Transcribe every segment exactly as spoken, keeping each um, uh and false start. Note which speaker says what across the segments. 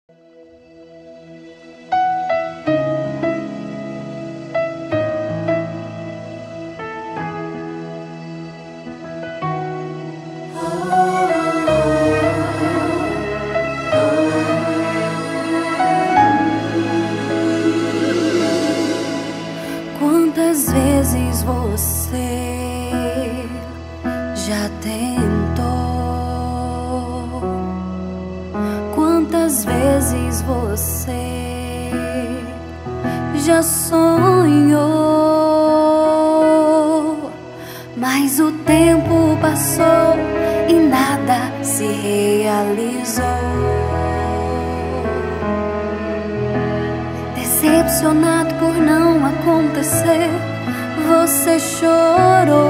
Speaker 1: Quantas vezes você já tentou? Quantas vezes você já sonhou? Mas o tempo passou e nada se realizou. Decepcionado por não acontecer, você chorou.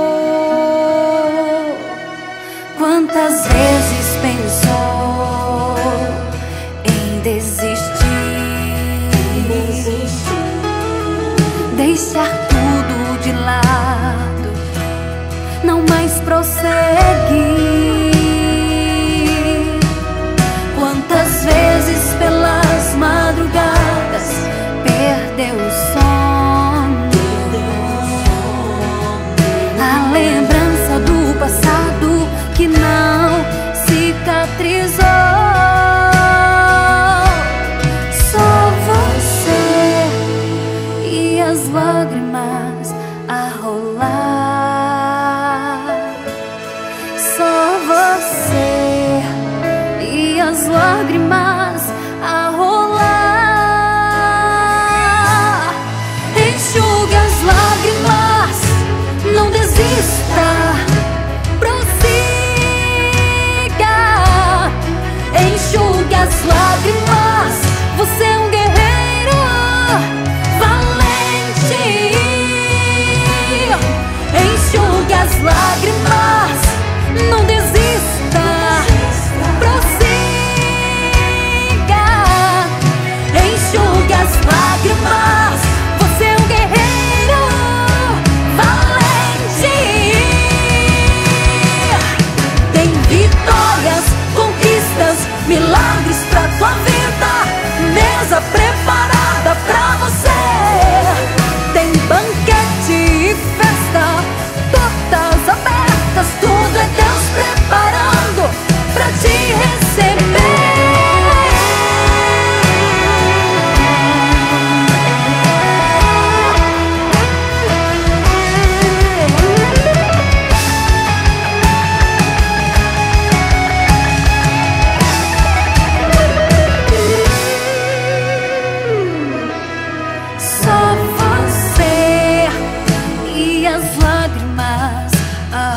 Speaker 1: Quantas vezes pensou em desistir, deixar tudo de lado, não mais prosseguir? Quantas vezes pelas madrugadas perdeu o sono? A lembrança do passado que não cicatrizou. Só você e as lágrimas a rolar. Só você e as lágrimas a rolar. Enxugue as lágrimas, não desista, prossiga. Enxugue as lágrimas, você é um guerreiro valente. Enxugue as lágrimas, não desista, prossiga. Enxugue as lágrimas, você é um guerreiro valente. Tem vitórias, conquistas, milagres pra tua vida, mesa preparada pra você. Tem banquete e festa, portas abertas, tudo é Deus preparando pra te receber. Só você e as lágrimas a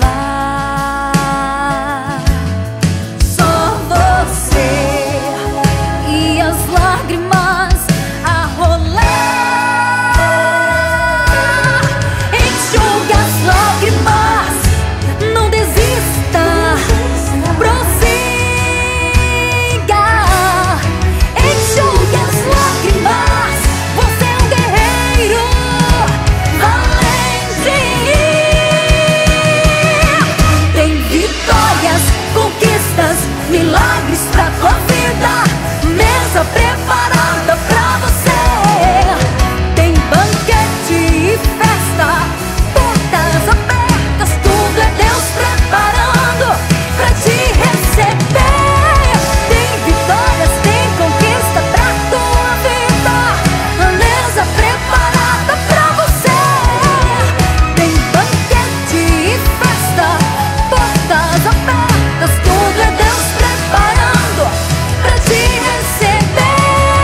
Speaker 1: rolar. Só você e as lágrimas a rolar. Enxugue as lágrimas, não desista, prossiga. Enxugue as lágrimas, você é um guerreiro valente. Tem vitórias, conquistas, milagres pra tua vida, mesa preparada pra você. Tem banquete e festa, portas abertas, tudo é Deus preparando pra te receber. Tem vitórias, tem conquista pra tua vida, a mesa preparada pra você. Tem banquete e festa, portas abertas, tudo é Deus preparando pra te receber.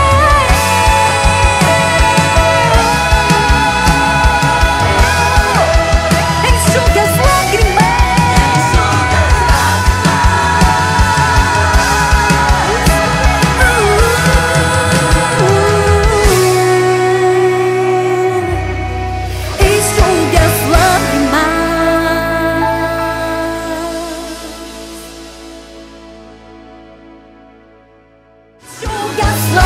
Speaker 1: Enxugue as lágrimas, enxugue as lágrimas. Enxugue as lágrimas.